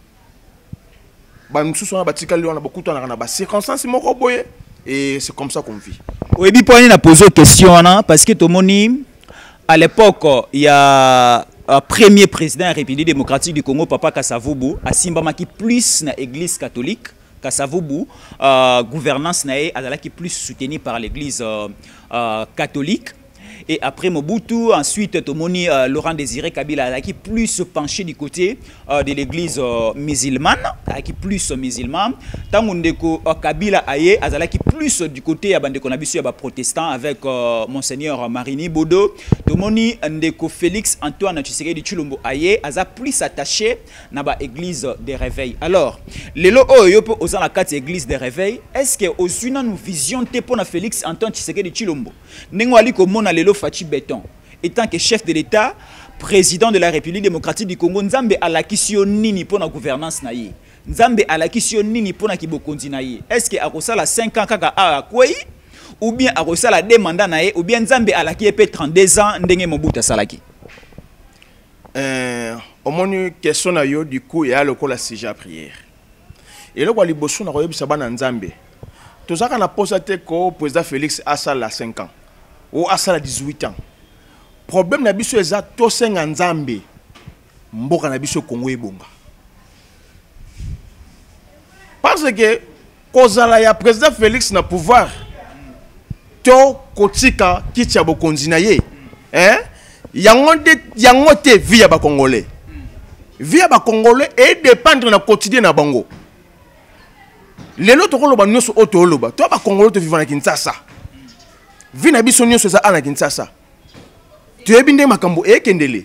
Ba msu so na batikali on a beaucoup de na ba circonstances moko boye et c'est comme ça qu'on vit. Oyebi point na poser question parce que tomoni à l'époque, il y a un premier président de la République démocratique du Congo, Papa Kasavubu, à Simbamaki plus na église catholique. Kasavubu, gouvernance nae, qui plus soutenue par l'église catholique. Et après Mobutu, ensuite Tomoni Laurent Désiré Kabila qui plus se penchait du côté de l'église musulmane, qui plus musulman. Tamundeko Kabila aye qui plus du côté de protestant avec monseigneur Marini Bodo. Tomoni Ndeko Félix Antoine Tshisekedi Tshilombo aye plus attaché na ba église des réveils. Alors, lelo oyo po ozana kati église des réveils, est-ce que ozuna nous vision te pona Félix Antoine Tshisekedi Tshilombo? Nengo ali ko mona lelo Fachi Béton, étant que chef de l'État, président de la République démocratique du Congo, Nzambe alakisio nini pour la gouvernance naïe. Nzambe alakisio nini pour la kibokondi naïe. Est-ce que akosala 5 ans kaka a kwei ou bien akosala deux mandats na ye ou bien Nzambe alaki pe 32 ans ndenge Mobutu salaki. Au moins question na yo du coup ya lokola sija prière. Et là, les bossons na koyebisa bana Nzambe. Tozaka na posate ko président Félix asala 5 ans ou asala 18 ans. Problème na biso eza to senga Nzambe. Mboka na biso Congo ebonga. Parce que kozala ya président Félix na pouvoir to kotika kitia bokonzi na ye. Yango te via ba Congolais. Via ba Congolais et dépendre na quotidien na bango. Les autres koloba nyoso otoloba to ba Congolais te vivant na Kinshasa. Vi na biso nyoso za na Kinshasa. Tu ebinde makambo ekendele.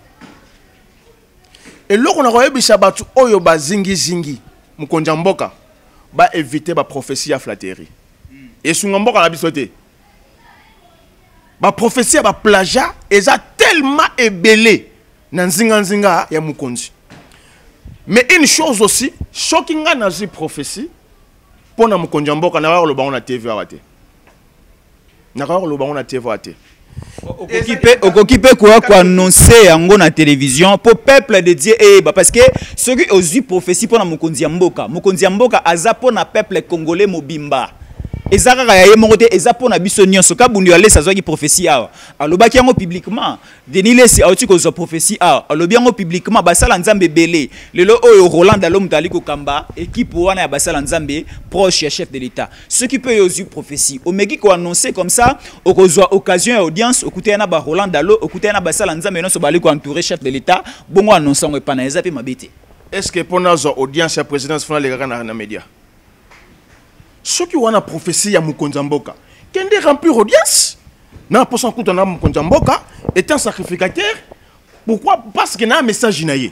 Et loko na koyebisa batu oyo ba zingi mukonja mboka ba éviter ba prophétie ya flatterie. Et sunga mboka na biso te. Ba prophétie ba plagiat eza tellement ébélé na nzinga ya mukonzi. Mais une chose aussi, shocking na zi prophétie pour na mukonja mboka na wa lo ba on na TV awate. Na ka lo ba on na TV awate. Okokipe quoi annoncer yango na télévision pour peuple de Dieu parce que ceux qui ont eu prophétie pour na mukonzi mboka aza pour na peuple congolais mobimba. Ezaka ya ye mongote ezapo na biso nyonso ka bundu ale sazwa ki prophétie awa alobaki yango publiquement denile si auti ko zo prophétie awa alobi yango publiquement basala Nzambe belé lelo oyo Roland Alo mutali ko kamba équipe wana ya basala Nzambe proche ya chef de l'état ceux qui peut yozu prophétie omeki ko annoncer comme ça okozwa occasion ya audience okuta na ba Roland Alo okuta na basala Nzambe non so bali ko entourer chef de l'état bongo annoncer ngo pana ezape mabete est-ce que pour nos audience ya présidence fona les gars na média. Ceux qui ont une prophétie à Mukonzamboka, qui ont remplir audience, n'a pas sans coup dans Mukonzamboka, est un sacrificateur. Pourquoi? Parce qu'il y a un message inaye.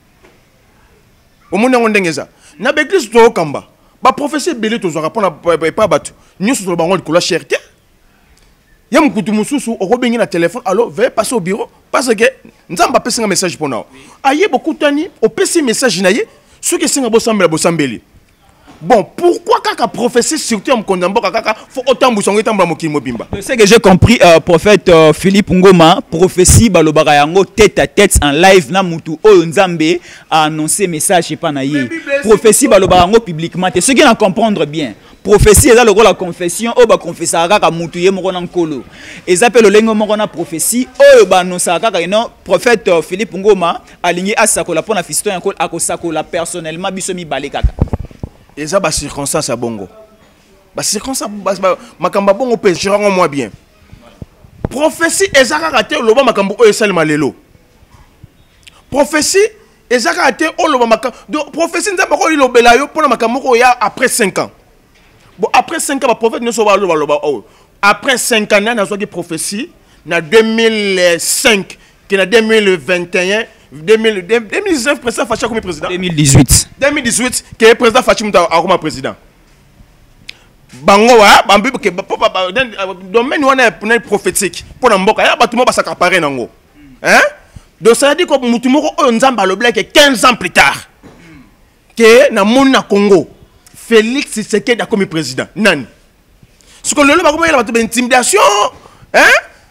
Au monde on dengeza. Na l'église to Kamba. Ba prophétie belé to zora pas battu. Nous sur le banc de la cherté. Ya mukutu mususu o robengi na téléphone. Alors veuillez passer au bureau parce que nzamba pesa un message pour nous. Aye beaucoup tani au pesi message inaye. Ceux qui sont bosambeli. Bon, pourquoi kaka prophétie surtout en Kondamboka kaka faut autant bousongo tamba mokimo bimba. C'est que j'ai compris prophète Philippe Ngoma prophétie balobaka yango tête à tête en live na mutu oyo Nzambe a annoncé message pa na ye. Prophétie balobaka yango publiquement. Ceux qui n'en comprendre bien. Prophétie eza loko la confession o ba confessa kaka mutu ye moko na nkolo. Eza pe lolengo moko na prophétie oyo ba annonça kaka non prophète Philippe Ngoma aligné asakola pona fiston yanko akosakola personnellement biso mi balé kaka. Et ça, bah circonstance à bongo. Bah circonstance, makamba bongo peut gérer moi bien. Prophétie, ezaka raté au loba makambo o esal malelo. Prophétie, ezaka raté au loba makambo. Donc prophétie nza bako ilo belayo pour makambo ko ya après 5 ans. Bon après 5 ans, bah prophète ne soit loba oh. Après 5 ans, na soit prophétie na 2005 qui na 2021. 2019, président Fachi comme président. 2018. 2018, qui est président Fachi comme président. Bango wa, bambi ke domaine wana prophétique. Pour n'amboka, ya batumo ba s'accaparer nango. Hein? Donc ça veut dire que mutumoko Nzamba le black 15 ans plus tard. Que na mona Congo, Félix Tshisekedi comme président. Nani? Ce que le ba comme il y a intimidation, hein?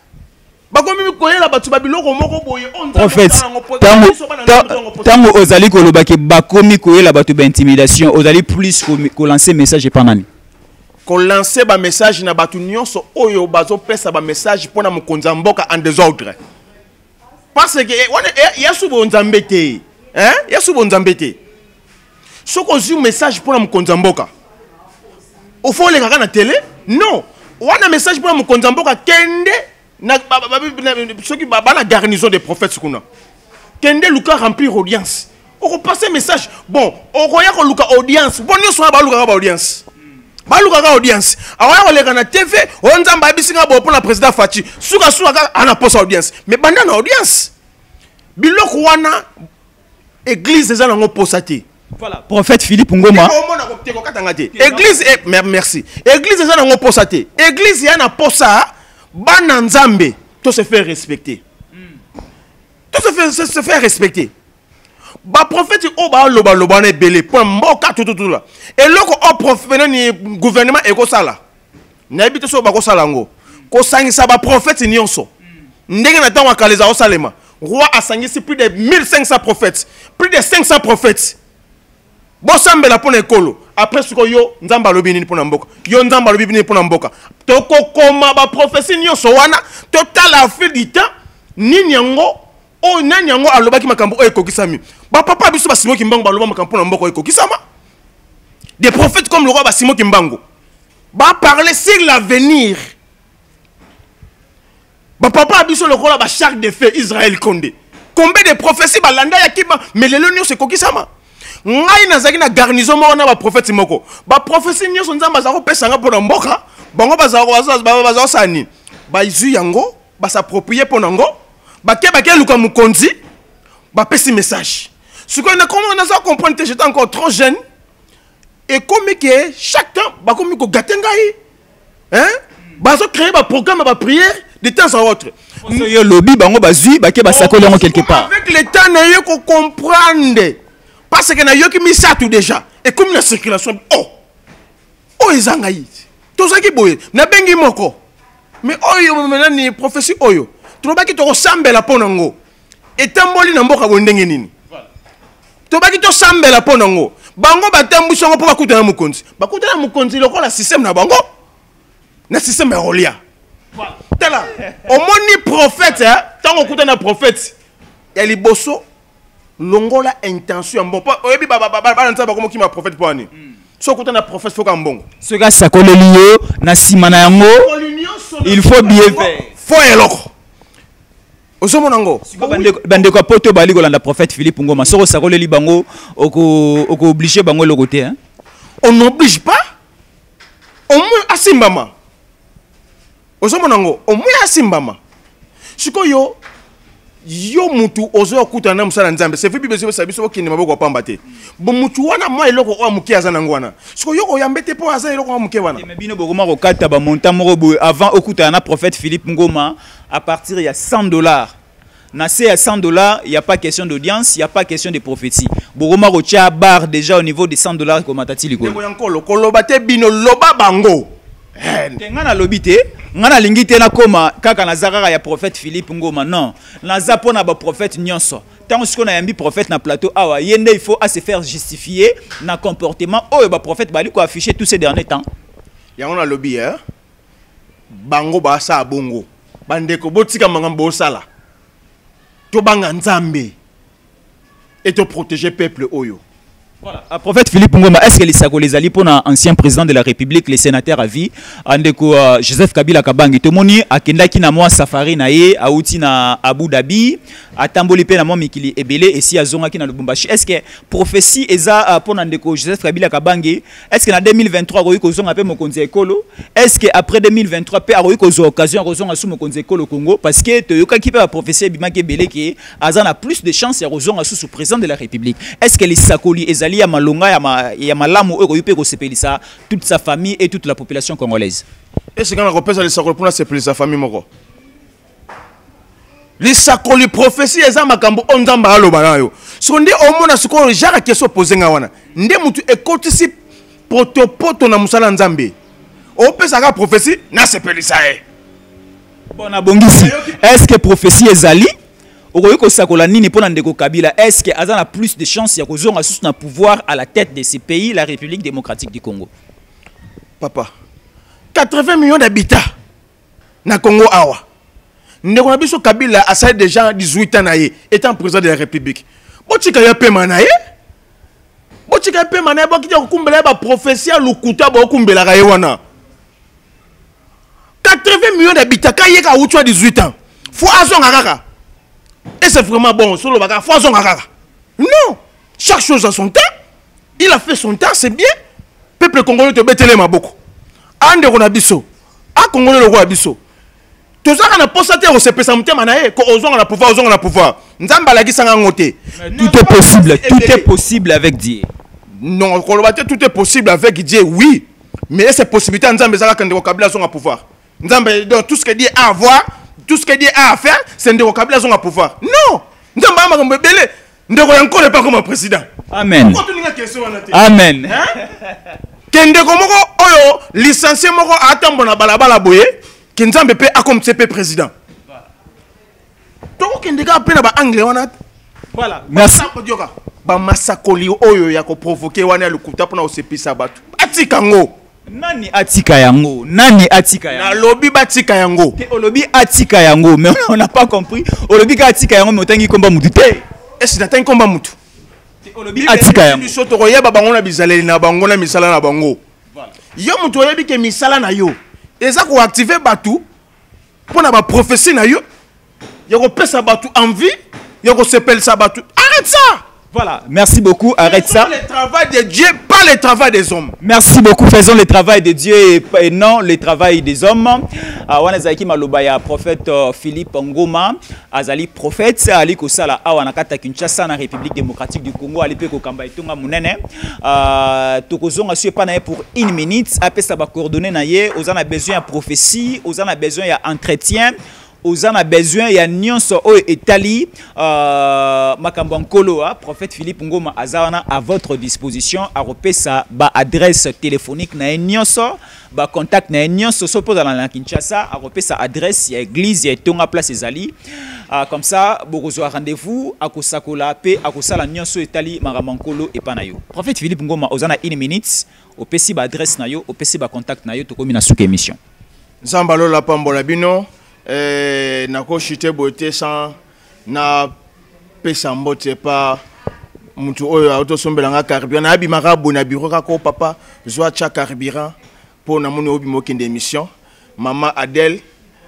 Prophète, tant ozali koloba ke bakomi koyela batu ba intimidation, ozali plus ko lancer message panani. Ko lancer ba message na batu nyonso oyo bazo pesa ba message pona mukonza mboka en désordre. Parce que ya subo nzambe te, hein? Ya subo nzambe te. Soko zu message pona mukonza mboka. Au fond les gars na télé? Non. Wana message pona mukonza mboka kende ceux qui ont la garnison des prophètes, Kende Luka remplir audience. On repasse un message. Bon, on regarde Luka audience. Bon, nous sommes à Luka audience. Luka audience. Alors, on regarde la TV. On a pour la président Fachi. Souka on a posé audience. Mais pendant l'audience, Bilok Wana, église des gens ont posé. Voilà, prophète Philippe Ngoma. Église, merci. Église des gens ont posé. Église, il y a un posé. Bana Nzambe, tout se fait respecter. Tout se fait respecter. Ba prophète o ba loba ne belé pour mboka tout là. Et loko o prophète ni gouvernement eko sala. nayebi te so bakosala yango kosangisa baprofete nyonso ndenge na ntango akaleza osalema roi asangisi plus de 1500 prophètes plus de 500 prophètes bosambela mpona ekolo après siko yo nzambe alobi nini mpona mboka yo nzambe alobi nini mpona mboka tokokoma baprofesi nyonso wana totala fil du temps nini yango oyo nani yango alobaki makambo oyo ekokisami bapapa biso basimoki mbango baloba makambo mpona mboka oyo ekokisama des prophètes comme le roi basimoki mbango baparler sur l'avenir papa biso le roi ba Charles de feu Israël Condé combien de prophéties balanda ya kiba mais lelo nyonso ekokisama ngai nazaki na garnison moko na ba prophète moko ba prophétie nyonso nzamba za ko pesa nga mpona mboka bango bazako sani ba izu yango ba s'approprier mpona ngo ba ke luka mukonzi ba pesi message ce qu'on a comment on a comprendre que j'étais encore trop jeune et comme que chaque temps ba comme ko gatengai hein ba so créer ba programme ba prière de temps à autre yo lobby bango bazui ba ke ba sakoli yango quelque part avec le temps na yo ko comprendre parce que na yo ki misa tout déjà et comme la circulation oh ezangai tozaki boye na bengi moko mais oyo maintenant ni prophétie oyo tobaki to sambela ponango etamboli na mboka bondenge nini tobaki to sambela ponango bango batambuso ngo po bakutana mukonzi lokola système na bango na système ya rolia tala omoni prophète tango kutana prophète ya liboso longola intention bon oyebi ba nzaba komo ki ma prophète po ani so kutana prophète faut kambongo ce gars sakoleli yo na simana yango il faut bien faire faut eloko ozomonango bande ko poto bali ko landa prophète Philippe Ngoma soko sakoleli bango oko obliger bango le côté hein on n'oblige pas au moins asimbama ozomonango au moins asimbama sikoyo yo mutu ozo kuta na musala nzambe c'est bible biso okinde maboko pamba te bo mutu wana moi eloko o amuki aza nangwana siko yo oyambete po aza eloko amuki wana mais bino bokoma ko kata ba montant moko avant okuta na prophète Philippe Ngoma à partir il y a $100 na c'est à $100 il y a pas question d'audience il y a pas question de prophétie bokoma ko tia bar déjà au niveau de $100 comme atati likolo ko yankolo koloba te bino loba bango ngana lobité ngana lingité na koma kaka na zakara ya prophète Philippe Ngoma non na zapona ba prophète nyonso tant ce qu'on a yambi prophète na plateau awa yende il faut à se faire justifier na comportement oyo ba prophète bali ko afficher tous ces derniers temps yango na lobby bango ba sa bongo bandeko botika mangambo sala to banga nzambe et to protéger peuple oyo. Voilà. Prophète Philippe Ngoma, est-ce que les Sakolezali pour un ancien président de la République, les sénateurs à vie, andeko Joseph Kabila Kabangi, tomoni akenda ki na moi safari na ye, auti na Abu Dhabi, atamboli pe na moi mikili ebele et si azonga ki na Lubumbashi. Est-ce que prophétie eza pour andeko Joseph Kabila Kabangi, est-ce que na 2023 royi ko zonga pe mokonzi ekolo? Est-ce que après 2023 pe royi ko zo occasion ko zonga sou mokonzi ekolo Congo parce que to yoka ki pe prophétie bimaki ebele ki azana plus de chances ya rozonga sous président de la République. Est-ce que les Sakoli ezali ya malonga ya malamu eko yupe ko sepelisa toute sa famille et toute la population congolaise. Et c'est quand on repose les Sakoli pour sepelisa sa famille moko. Les Sakoli prophétie eza makambo onzamba aloba nayo. Sonde omona siko jara keso posenga wana. Nde mutu ekotisi poto na musala nzambe. O pesa ka prophétie na sepelisa e. Bon abongisi. Est-ce que prophétie ezali Okoyoko sakola nini pona ndeko Kabila est-ce que azana plus de chances ya kozonga sous na pouvoir à la tête de ces pays la République démocratique du Congo? Papa 80 millions d'habitants na Congo awa. Ndeko na biso Kabila a ça déjà 18 ans naie étant président de la République. Botika ya pema naie. Botika ya pema naie bokita kukumbela ba prophétie lukuta ba kumbela ka wana. 80 millions d'habitants kayeka outwa 18 ans. Faut azonga kaka. Et c'est vraiment bon, solo baka foison kaka. Non, chaque chose a son temps. Il a fait son temps, c'est bien. Peuple congolais te betele maboko. Ande ko na biso. A congolais le roi biso. Tout ça na posate o se pesa mutema na ye ko ozonga na pouvoir, Nzamba la gisanga ngote. Tout est possible, tout est possible avec Dieu. Non, tout est possible avec Dieu, oui. Mais c'est possibilité Nzamba zaka kande ko Kabila zonga pouvoir. Nzamba donc tout ce que Dieu a à voir. Tout ce que Dieu a à faire, c'est de Kabila son pouvoir. Non! Nous ne pas comme président. Amen. Amen. Kende komoko oyo licencié moko atambo na balabala boye Kenzambe pe akom CP président. Toko kende ka pe na ba anglais wana. Voilà, merci. Ba masakoli oyo ya ko provoquer wana lukuta pona osepisa batu. Atika ngo. Nani atika yango? Nani atika yango? Na lobby batika yango. Te olobi atika yango, mais on n'a pas compris. Olobi ka atika yango mais otangi komba mutu te. Est-ce que t'as komba mutu? Te olobi atika yango. Biso to koyeba bango na bizaleli na bango na misala na bango. Voilà. Yo mutu oyebi ke misala na yo. Eza ko activer batu pona ba prophétie na yo. Yo ko pesa batu envie, yo ko sepel sa batu. Arrête ça. Voilà, merci beaucoup, arrête ça. Faisons le travail de Dieu, pas le travail des hommes. Merci beaucoup, faisons le travail de Dieu et non le travail des hommes. Wana zaki maloba ya prophète Philippe Ngoma, azali prophète ali kosala awa na kata Kinshasa na République démocratique du Congo ali pe ko kamba etonga munene. Tokozonga su pa na pour 1 minute, apesa ba coordonnées na ye, ozana besoin ya prophétie, ozana besoin ya entretien. Ozan a besoin ya nyonso o etali makambo nkolo prophète Philippe Ngoma azawana à votre disposition a repesa ba adresse téléphonique na nyonso ba contact na nyonso so poza na Kinshasa a repesa adresse ya église ya tonga place ezali comme ça bokozwa rendez-vous akosakola pe akosala nyonso etali makambo nkolo epana yo prophète Philippe Ngoma ozana 1 minute opesi ba adresse na yo opesi ba contact na yo tokomi na suka émission Zambalo la pambola bino nako chute beauté sans na pesa mbote pa mutu oyo auto sombelanga carburant na bimaka bona bureau kako papa zwa cha carburant pour na moni obi mokende émission maman Adèle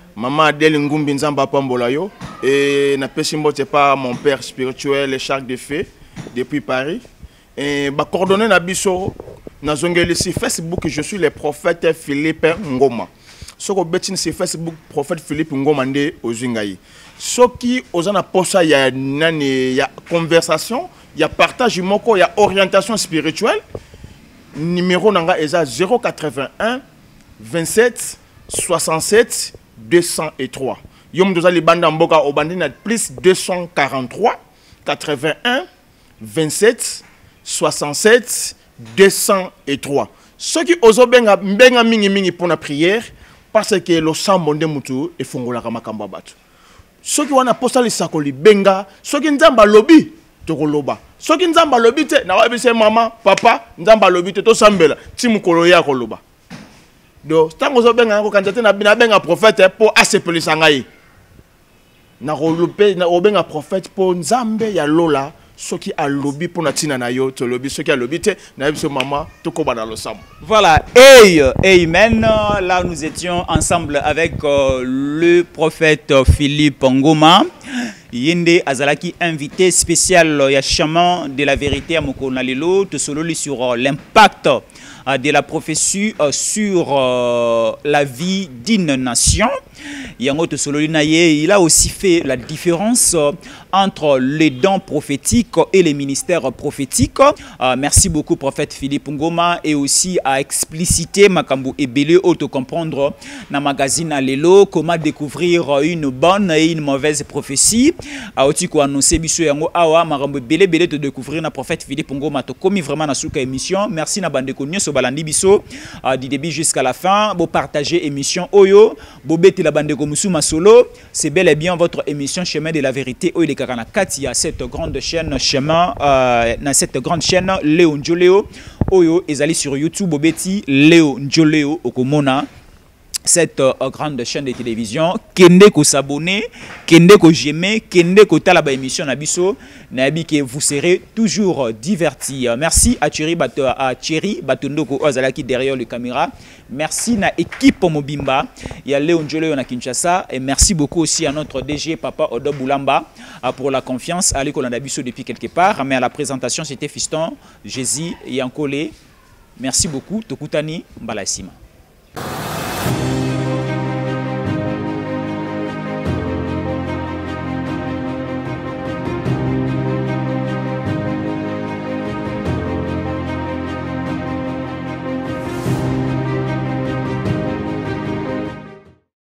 ngumbi nzamba pambola yo et na pesa mbote pa mon père spirituel Charles de Fée depuis Paris et ba coordonner na biso na zongeli si Facebook je suis le prophète Philippe Ngoma. Soko betin sur Facebook prophète Philippe Ngoma nde ozingai. Soki ozana posa ya nani ya conversation, ya partage moko, ya orientation spirituelle. Numéro nanga eza 081 27 67 203. Yom dozali banda mboka obandi na plus 243 81 27 67 203. Soki ozobenga mbenga mingi pour la prière parce que le sang monde mutu e fongola kama kamba batu. Soki wana posta li sakoli benga, soki nzamba lobi tokoloba. Soki nzamba lobi te na wabise mama, papa, nzamba lobi te to sambela, ti mukolo ya koloba. Do tango zo benga ko kanjate na benga prophète po asepelisa ngai. Na rolope na obenga prophète po nzambe ya lola. Soki a lobby pour natina na yo to lobby soki a lobby te na biso mama to ko ba dans le sam. Voilà, hey, amen. Là nous étions ensemble avec le prophète Philippe Ngoma. Yende Azalaki invité spécial ya chaman de la vérité à Mokona Lelo te sololi sur l'impact de la prophétie sur la vie d'une nation. Yango te sololi naye, il a aussi fait la différence entre les dons prophétiques et les ministères prophétiques. Merci beaucoup prophète Philippe Ngoma et aussi à expliciter makambo ebele auto comprendre na magazine Lelo comment découvrir une bonne et une mauvaise prophétie. Aoti ko annoncer biso yango awa makambo ebele te découvrir na prophète Philippe Ngoma to komi vraiment na suka émission. Merci na bande ko nyoso balandi biso du début jusqu'à la fin. Bo partager émission oyo, bo beti la bande ko musuma solo, c'est bel et bien votre émission Chemin de la vérité oyo le kakana kati ya cette grande chaîne chemin na cette grande chaîne Léo Njoleo oyo ezali sur YouTube bo beti Léo Njoleo okomona cette grande chaîne de télévision kende ko s'abonner kende ko j'aimer kende ko tala ba émission na biso na bi que vous serez toujours divertis. Merci à Thierry Batondoko Ozalaki derrière le caméra. Merci na équipe Mobimba ya Léo Njoleo na Kinshasa et merci beaucoup aussi à notre DG Papa Odo Boulamba pour la confiance à l'école biso depuis quelque part, mais à la présentation c'était Fiston Jésus Yankole. Merci beaucoup Tokutani Mbalasima.